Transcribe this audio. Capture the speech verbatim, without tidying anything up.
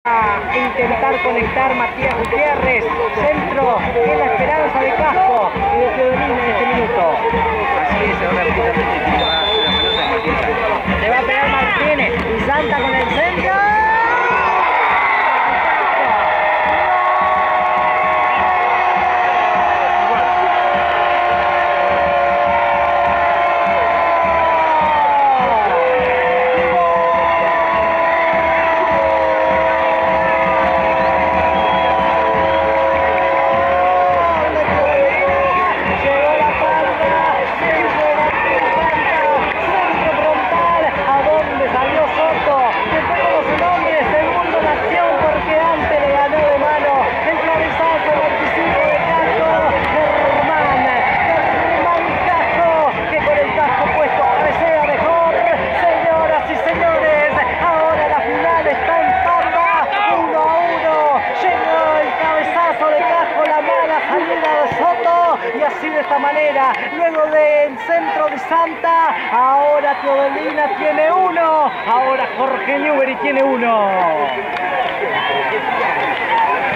A intentar conectar Matías Gutiérrez, centro, en la esperanza de Casco y de Teodolina en este minuto. Así es, ahora rápidamente que va a hacer la pelota de Martín Sánchez. Se va a pegar Martínez y Santa con el centro. Y así de esta manera, luego del centro de Santa, ahora Teodolina tiene uno, ahora Jorge Newbery tiene uno.